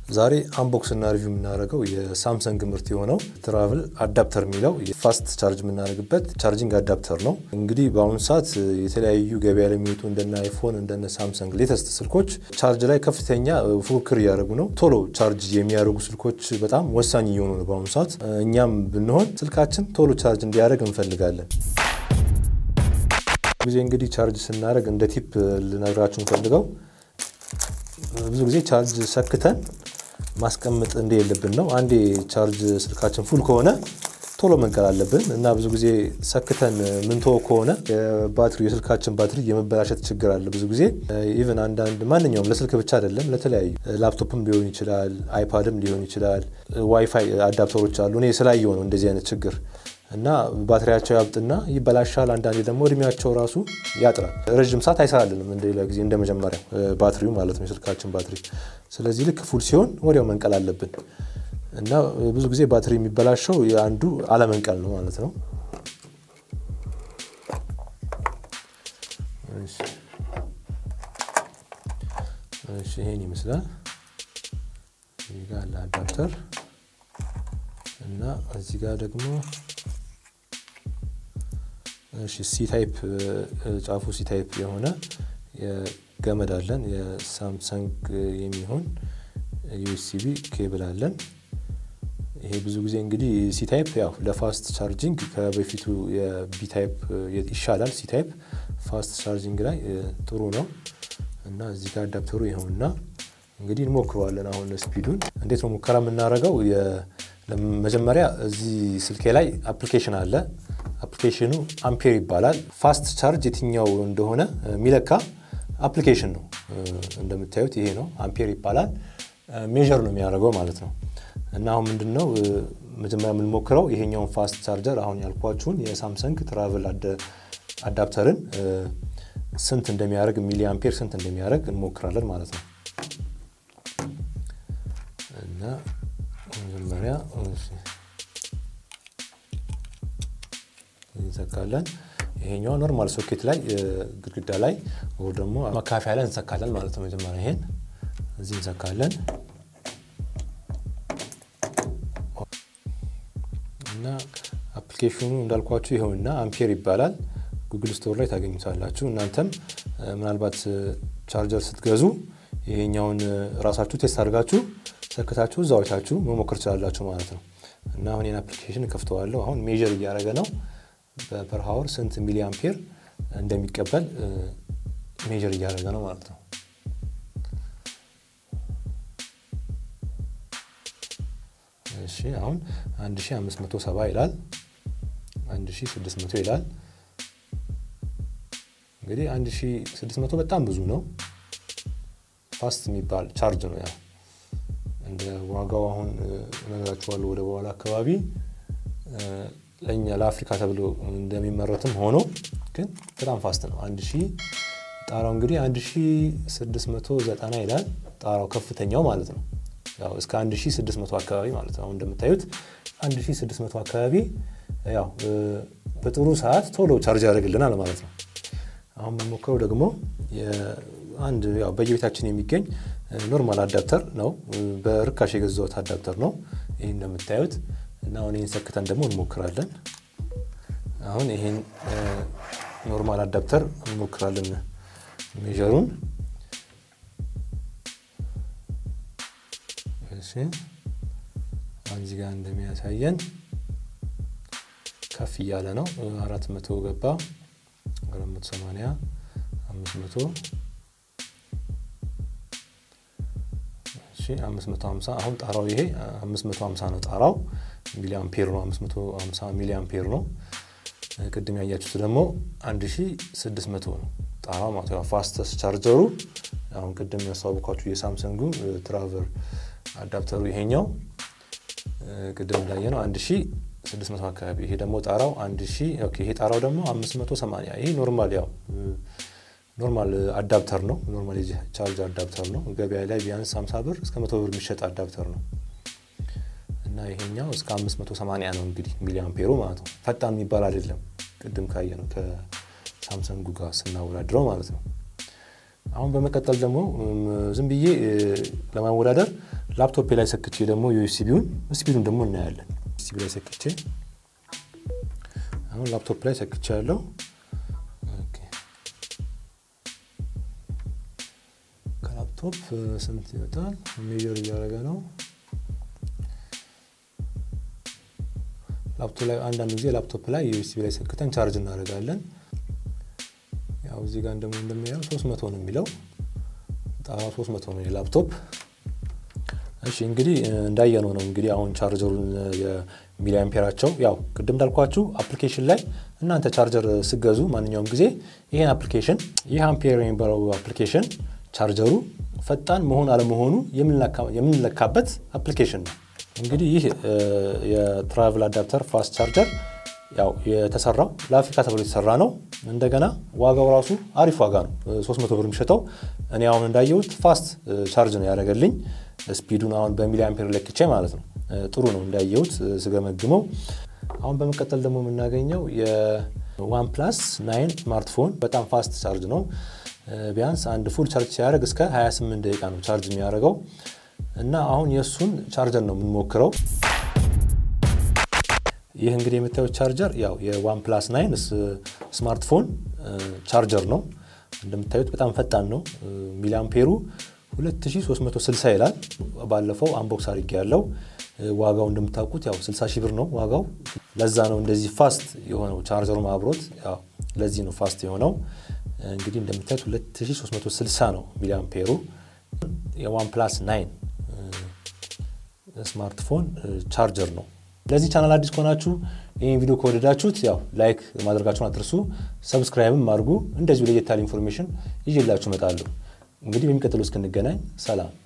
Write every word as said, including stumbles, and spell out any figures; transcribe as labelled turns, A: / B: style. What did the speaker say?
A: ዛሬ አንቦክስ እና ሪቪው የምናደርገው የሳምሰንግ ምርት የሆነው ትራቨል አዳፕተር የሚለው የፋስት ቻርጅ የምናደርግበት ቻርጂንግ አዳፕተር ነው። እንግዲህ በአሁኑ ሰዓት የተለያዩ ገበያ ላይ የሚወጡ እንደነ አይፎን እንደነ ሳምሰንግ ሌተስት ስልኮች ቻርጅ ላይ ከፍተኛ ፉክክር ያደርጉ ነው። ቶሎ ቻርጅ የሚያደርጉ ስልኮች በጣም ወሳኝ እየሆኑ ነው በአሁኑ ሰዓት። እኛም ብንሆን ስልካችን ቶሎ ቻርጅ እንዲያደርግ እንፈልጋለን። ብዙ እንግዲህ ቻርጅ ስናደርግ እንደ ቲፕ ልነግራችሁ እንፈልጋው ብዙ ጊዜ ቻርጅ ሰክተን ማስቀመጥ እንደሌለብን ነው። አንዴ ቻርጅ ስልካችን ፉል ከሆነ ቶሎ መንቀል አለብን እና ብዙ ጊዜ ሰክተን ምንተው ከሆነ የባትሪ የስልካችን ባትሪ የመበላሸት ችግር አለ። ብዙ ጊዜ ኢቭን አንድ አንድ ማንኛውም ለስልክ ብቻ አይደለም ለተለያዩ ላፕቶፕም ሊሆን ይችላል አይፓድም ሊሆን ይችላል ዋይፋይ አዳፕተሮች አሉ። እኔ ስላየው ነው እንደዚህ አይነት ችግር እና ባትሪያቸው ያብጥና ይበላሻል። አንዳንዴ ደግሞ እድሜያቸው ራሱ ያጥራል። ረጅም ሰዓት አይሰራልንም እንደሌላ ጊዜ እንደመጀመሪያው ባትሪው ማለት ነው የስልካችን ባትሪ። ስለዚህ ልክ ፉል ሲሆን ወዲያው መንቀል አለብን እና ብዙ ጊዜ ባትሪ የሚበላሸው አንዱ አለመንቀል ነው ማለት ነው። እሺ እሺ ይሄን ይመስላል። እዚህ ጋር አዳፕተር እና እዚህ ጋር ደግሞ እሺ ሲ ታይፕ ጫፉ ሲ ታይፕ የሆነ የገመድ አለን። የሳምሰንግ የሚሆን ዩኤስቢ ኬብል አለን። ይሄ ብዙ ጊዜ እንግዲህ ሲ ታይፕ ያው ለፋስት ቻርጂንግ ከበፊቱ የቢ ታይፕ ይሻላል። ሲ ታይፕ ፋስት ቻርጂንግ ላይ ጥሩ ነው እና እዚህ ጋር አዳፕተሩ ይሄውና እንግዲህ እንሞክረዋለን። አሁን ስፒዱን እንዴት ነው ሙከራ የምናደርገው? ለመጀመሪያ እዚህ ስልኬ ላይ አፕሊኬሽን አለ። አፕሊኬሽኑ አምፔር ይባላል። ፋስት ቻርጅ የትኛው እንደሆነ ሚለካ አፕሊኬሽን ነው። እንደምታዩት ይሄ ነው አምፔር ይባላል። ሜዠር ነው የሚያደርገው ማለት ነው። እና አሁን ምንድነው መጀመሪያ የምንሞክረው ይሄኛውን ፋስት ቻርጀር አሁን ያልኳችሁን የሳምሰንግ ትራቨል አዳፕተርን ስንት እንደሚያደርግ ሚሊ አምፔር ስንት እንደሚያደርግ እንሞክራለን ማለት ነው። እና መጀመሪያ እንሰካለን። ይሄኛው ኖርማል ሶኬት ላይ ግድግዳ ላይ ወይ ደግሞ ማካፈያ ላይ እንሰካለን ማለት ነው። መጀመሪያ ይሄን እዚህ እንሰካለን እና አፕሊኬሽኑ እንዳልኳችሁ ይሄውና አምፔር ይባላል። ጉግል ስቶር ላይ ታገኙታላችሁ። እናንተም ምናልባት ቻርጀር ስትገዙ ይሄኛውን ራሳችሁ ቴስት አድርጋችሁ ሰክታችሁ እዛው አይታችሁ መሞከር ትችላላችሁ ማለት ነው። እና አሁን የና አፕሊኬሽን ከፍተዋለሁ። አሁን ሜዠር እያደረገ ነው በፐር ሃወር ስንት ሚሊ አምፔር እንደሚቀበል ሜዠር እያደረገ ነው ማለት ነው። እሺ አሁን አንድ ሺህ አምስት መቶ ሰባ ይላል አንድ ሺህ ስድስት መቶ ይላል። እንግዲህ አንድ ሺህ ስድስት መቶ በጣም ብዙ ነው። ፋስት የሚባል ቻርጅ ነው። ያ እንደ ዋጋው አሁን ነገራችኋለሁ ወደ በኋላ አካባቢ ለኛ ለአፍሪካ ተብሎ እንደሚመረትም ሆኖ ግን በጣም ፋስት ነው። አንድ ሺህ ጣራው እንግዲህ አንድ ሺህ ስድስት መቶ ዘጠና ይላል ጣራው ከፍተኛው ማለት ነው። ያው እስከ አንድ ሺህ ስድስት መቶ አካባቢ ማለት ነው። አሁን እንደምታዩት አንድ ሺህ ስድስት መቶ አካባቢ ያው በጥሩ ሰዓት ቶሎ ቻርጅ ያደርግልናል ማለት ነው። አሁን የምንሞክረው ደግሞ አንድ ያው በየቤታችን የሚገኝ ኖርማል አዳፕተር ነው። በርካሽ የገዛሁት አዳፕተር ነው ይሄን እንደምታዩት እና አሁን ይሄን ሰክተን ደግሞ እንሞክራለን። አሁን ይሄን ኖርማል አዳፕተር እንሞክራለን ሜዠሩን። እሺ እዚህ ጋር እንደሚያሳየን ከፍ እያለ ነው። አራት መቶ ገባ አራት መቶ ሰማንያ አምስት መቶ እሺ አምስት መቶ ሃምሳ አሁን ጣራው ይሄ አምስት መቶ ሃምሳ ነው ጣራው ሚሊ አምፔር ነው። አምስት መቶ ሃምሳ ሚሊ አምፔር ነው። ቅድም ያያችሁት ደግሞ አንድ ሺህ ስድስት መቶ ነው ጣራው ማለት ነው። ፋስተስ ቻርጀሩ አሁን ቅድም ያሳውቃችሁ የሳምሰንጉ ትራቨል አዳፕተሩ ይሄኛው ቅድም እንዳየነው አንድ ሺህ ስድስት መቶ አካባቢ። ይሄ ደግሞ ጣራው አንድ ሺህ ኦኬ። ይሄ ጣራው ደግሞ አምስት መቶ ሰማንያ ይሄ ኖርማል ያው ኖርማል አዳፕተር ነው። ኖርማል ቻርጅ አዳፕተር ነው። ገበያ ላይ ቢያንስ ሃምሳ ብር እስከ መቶ ብር የሚሸጥ አዳፕተር ነው እና ይሄኛው እስከ አምስት መቶ ሰማንያ ነው እንግዲህ ሚሊ አምፔሩ ማለት ነው። ፈጣን የሚባል አይደለም ቅድም ካየነው ከሳምሰንግ ጋር ስናወዳድረው ማለት ነው። አሁን በመቀጠል ደግሞ ዝም ብዬ ለማወዳደር ላፕቶፕ ላይ ሰክቼ ደግሞ ዩኤስቢውን ስፒዱን ደግሞ እናያለን ዩኤስቢ ላይ ሰክቼ አሁን ላፕቶፕ ላይ ሰክቻለሁ ኦኬ ከላፕቶፕ ስንት ይወጣል ሜጀር እያደረገ ነው ላፕቶፕ ላይ አንዳንድ ጊዜ ላፕቶፕ ላይ ዩኤስቢ ላይ ሰክተን ቻርጅ እናደርጋለን ያው እዚህ ጋር እንደምን እንደሚያው ሶስት መቶ ነው የሚለው ጣው ሶስት መቶ ነው ላፕቶፕ እሺ እንግዲህ እንዳያየነው ነው እንግዲህ አሁን ቻርጀሩን የሚሊ አምፔራቸው ያው ቅድም እንዳልኳችሁ አፕሊኬሽን ላይ እናንተ ቻርጀር ሲገዙ ማንኛውም ጊዜ ይሄን አፕሊኬሽን ይሄ አምፔር የሚባለው አፕሊኬሽን ቻርጀሩ ፈጣን መሆን አለ መሆኑ የምንለካበት አፕሊኬሽን ነው እንግዲህ ይሄ የትራቨል አዳፕተር ፋስት ቻርጀር ያው የተሰራው ለአፍሪካ ተብሎ የተሰራ ነው እንደገና ዋጋው ራሱ አሪፍ ዋጋ ነው ሶስት መቶ ብር የሚሸጠው እኔ አሁን እንዳየሁት ፋስት ቻርጅ ነው ያደረገልኝ ስፒዱን አሁን በሚሊ አምፔር ለክቼ ማለት ነው ጥሩ ነው እንዳየሁት ስገመግመው አሁን በመቀጠል ደግሞ የምናገኘው የOnePlus ናይን ስማርትፎን በጣም ፋስት ቻርጅ ነው ቢያንስ አንድ ፉል ቻርጅ ሲያደርግ እስከ ሃያ ስምንት ደቂቃ ነው ቻርጅ የሚያደርገው እና አሁን የሱን ቻርጀር ነው የምንሞክረው ይሄ እንግዲህ የምታዩት ቻርጀር ያው የOnePlus ናይን ስማርትፎን ቻርጀር ነው እንደምታዩት በጣም ፈጣን ነው ሚሊ አምፔሩ ሁለት ሺህ ሶስት መቶ ስልሳ ይላል ባለፈው አንቦክስ አድርጌያለሁ ዋጋው እንደምታውቁት ያው ስልሳ ሺህ ብር ነው ዋጋው ለዛ ነው እንደዚህ ፋስት የሆነው ቻርጀሩ ማብሮት ያው ለዚህ ነው ፋስት የሆነው እንግዲህ እንደምታዩት ሁለት ሺህ ሶስት መቶ ስልሳ ነው ሚሊ አምፔሩ የOnePlus ናይን ስማርትፎን ቻርጀር ነው ለዚህ ቻናል አዲስ ከሆናችሁ ይሄን ቪዲዮ ከወደዳችሁት ያው ላይክ ማድረጋችሁን አትርሱ ሰብስክራይብም አድርጉ እንደዚህ ለየት ያለ ኢንፎርሜሽን ይዤላችሁ እመጣለሁ እንግዲህ በሚቀጥለው እስክንገናኝ ሰላም